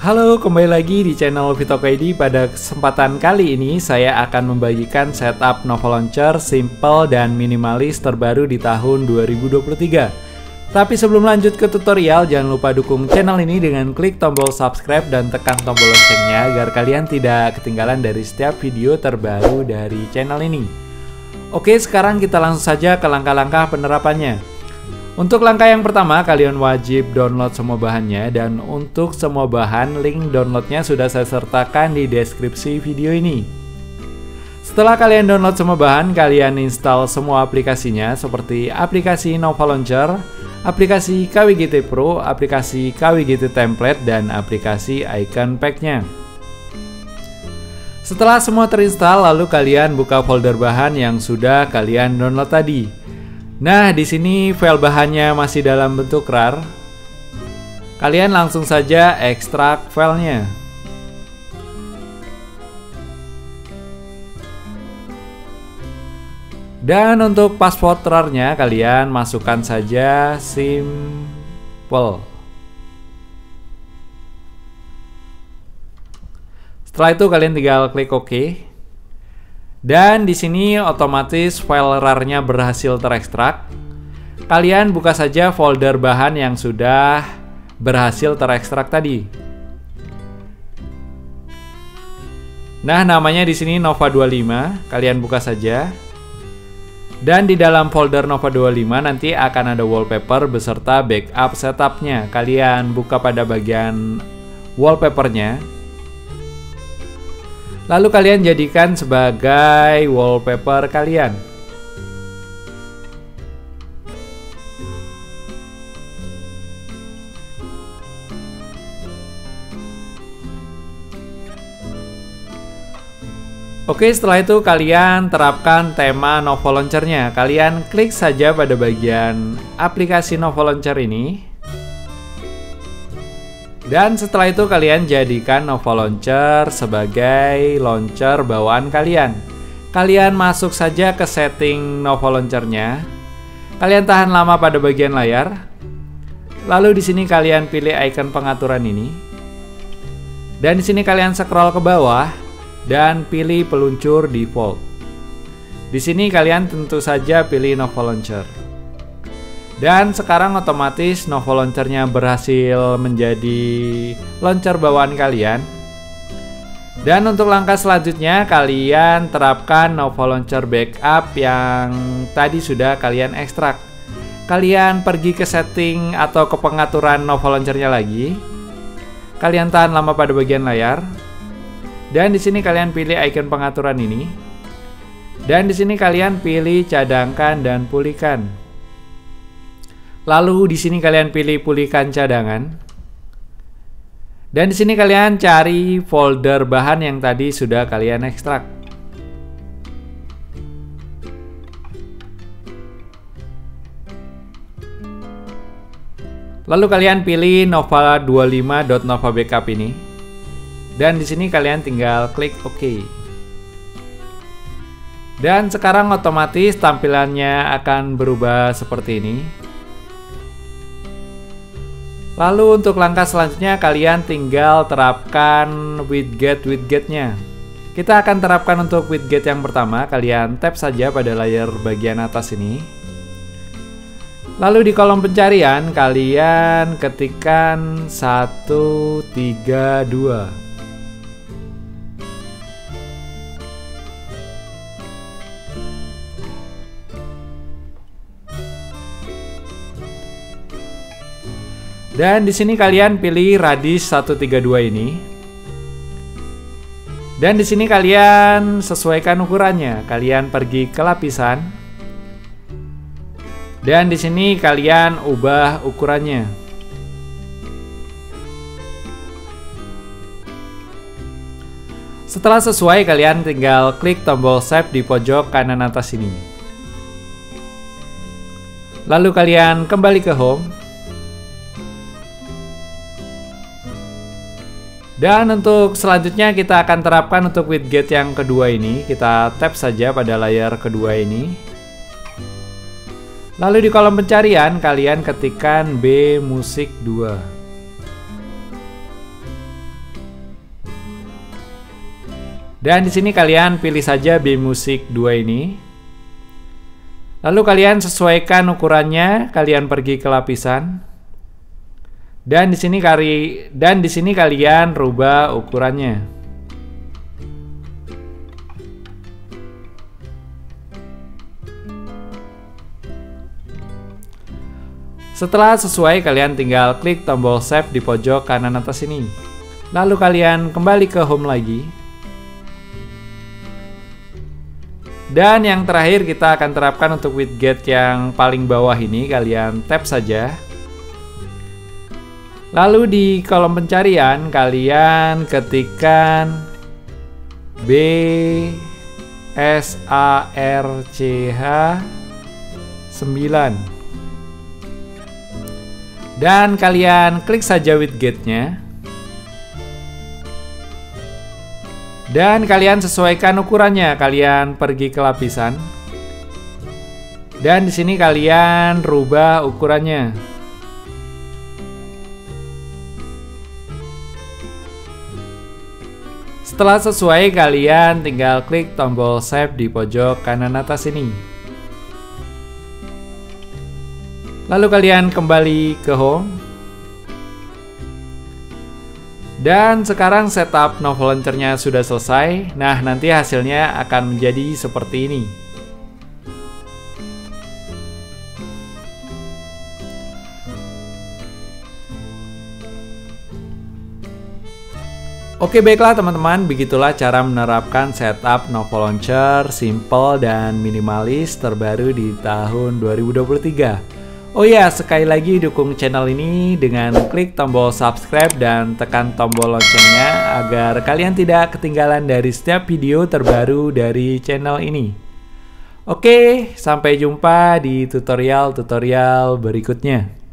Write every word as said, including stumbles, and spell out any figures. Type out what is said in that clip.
Halo, kembali lagi di channel Vitoko I D. Pada kesempatan kali ini saya akan membagikan setup Nova Launcher simple dan minimalis terbaru di tahun dua ribu dua puluh tiga. Tapi sebelum lanjut ke tutorial, jangan lupa dukung channel ini dengan klik tombol subscribe dan tekan tombol loncengnya agar kalian tidak ketinggalan dari setiap video terbaru dari channel ini. Oke, sekarang kita langsung saja ke langkah-langkah penerapannya. Untuk langkah yang pertama, kalian wajib download semua bahannya, dan untuk semua bahan, link downloadnya sudah saya sertakan di deskripsi video ini. Setelah kalian download semua bahan, kalian install semua aplikasinya seperti aplikasi Nova Launcher, aplikasi K W G T Pro, aplikasi K W G T Template, dan aplikasi Icon Pack-nya. Setelah semua terinstall, lalu kalian buka folder bahan yang sudah kalian download tadi. Nah, di sini file bahannya masih dalam bentuk rar. Kalian langsung saja ekstrak filenya. Dan untuk password rarnya kalian masukkan saja simple. Setelah itu kalian tinggal klik OK. Dan di sini otomatis file rarnya berhasil terekstrak. Kalian buka saja folder bahan yang sudah berhasil terekstrak tadi. Nah, namanya di sini Nova dua puluh lima. Kalian buka saja. Dan di dalam folder Nova dua puluh lima nanti akan ada wallpaper beserta backup setupnya. Kalian buka pada bagian wallpapernya. Lalu kalian jadikan sebagai wallpaper kalian. Oke, setelah itu kalian terapkan tema Nova Launcher-nya. Kalian klik saja pada bagian aplikasi Nova Launcher ini. Dan setelah itu kalian jadikan Nova Launcher sebagai launcher bawaan kalian. Kalian masuk saja ke setting Nova Launcher-nya. Kalian tahan lama pada bagian layar. Lalu di sini kalian pilih icon pengaturan ini. Dan di sini kalian scroll ke bawah dan pilih peluncur default. Di sini kalian tentu saja pilih Nova Launcher. Dan sekarang otomatis Nova Launcher-nya berhasil menjadi launcher bawaan kalian. Dan untuk langkah selanjutnya kalian terapkan Nova Launcher backup yang tadi sudah kalian ekstrak. Kalian pergi ke setting atau ke pengaturan Nova Launcher-nya lagi. Kalian tahan lama pada bagian layar. Dan di sini kalian pilih icon pengaturan ini. Dan di sini kalian pilih cadangkan dan pulihkan. Lalu di sini kalian pilih pulihkan cadangan. Dan di sini kalian cari folder bahan yang tadi sudah kalian ekstrak. Lalu kalian pilih nova dua puluh lima dot nova backup ini. Dan di sini kalian tinggal klik OK. Dan sekarang otomatis tampilannya akan berubah seperti ini. Lalu untuk langkah selanjutnya kalian tinggal terapkan widget-widgetnya. Kita akan terapkan untuk widget yang pertama. Kalian tap saja pada layar bagian atas ini. Lalu di kolom pencarian kalian ketikkan satu tiga dua. Dan di sini kalian pilih radius seratus tiga puluh dua ini. Dan di sini kalian sesuaikan ukurannya. Kalian pergi ke lapisan. Dan di sini kalian ubah ukurannya. Setelah sesuai, kalian tinggal klik tombol save di pojok kanan atas ini. Lalu kalian kembali ke home. Dan untuk selanjutnya kita akan terapkan untuk widget yang kedua ini. Kita tap saja pada layar kedua ini. Lalu di kolom pencarian kalian ketikkan B Musik dua. Dan di sini kalian pilih saja bMusic dua ini. Lalu kalian sesuaikan ukurannya, kalian pergi ke lapisan. Dan di sini kali dan di sini kalian rubah ukurannya. Setelah sesuai, kalian tinggal klik tombol save di pojok kanan atas ini. Lalu kalian kembali ke home lagi. Dan yang terakhir kita akan terapkan untuk widget yang paling bawah ini, kalian tap saja. Lalu di kolom pencarian kalian ketikkan B S A R C H sembilan. Dan kalian klik saja widgetnya. Dan kalian sesuaikan ukurannya, kalian pergi ke lapisan. Dan di sini kalian rubah ukurannya. Setelah sesuai, kalian tinggal klik tombol save di pojok kanan atas ini. Lalu kalian kembali ke home. Dan sekarang setup Novel Launcher-nya sudah selesai. Nah, nanti hasilnya akan menjadi seperti ini. Oke, baiklah teman-teman, begitulah cara menerapkan setup Novel Launcher simple dan minimalis terbaru di tahun dua ribu dua puluh tiga. Oh ya, sekali lagi dukung channel ini dengan klik tombol subscribe dan tekan tombol loncengnya agar kalian tidak ketinggalan dari setiap video terbaru dari channel ini. Oke, sampai jumpa di tutorial-tutorial berikutnya.